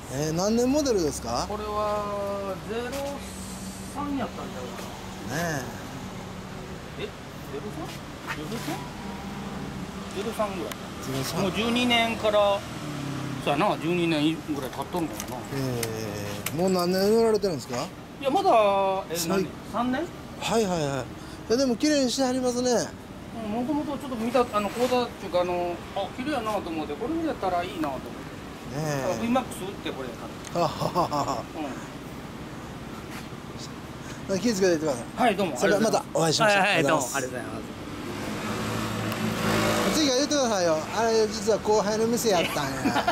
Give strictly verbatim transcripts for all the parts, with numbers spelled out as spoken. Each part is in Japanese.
えー、何年モデルですか？ これはゼロさんやったんちゃうかな。 ねえ、ゼロさん？ゼロさん？ゼロさんぐらい。 え。 もうじゅうにねんから、そうやな、じゅうにねんぐらい経っとるんかな。 えー、もう何年乗られてるんですか？ いや、まだ、え、 最何さんねん？ はいはいはい。いやでも綺麗にしてはりますね。 もともとちょっと見た、あの、講座っていうか、あの、あ、綺麗やなと思って、これぐらいやったらいいなと思って。だからねブイマックス 打ってこれ買っえ。はははは。 た。うん。 気をつけていってください。 はい、どうも。 それではまたお会いしましょう。 はいはい、どうも。あありがとうございます。 りがとうございます。 次は言ってくださいよ。あれ実は後輩の店やったんや。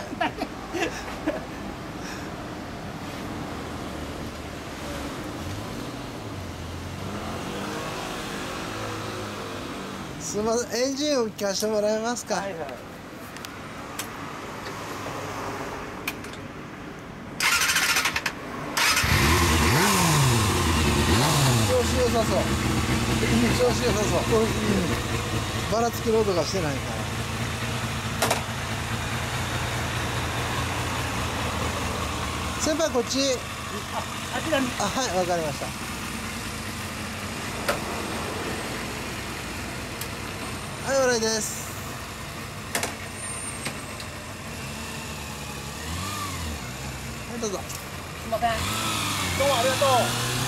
すみません、エンジンを聞かせてもらえますか。 はいはい。 調子良さそう。調子良さそう。ばらつきの音がしてないから。先輩こっち。 あ、あちらに。 あ、はい、わかりました。はい、終わりです。はい、どうぞ。 すいません。どうもありがとう。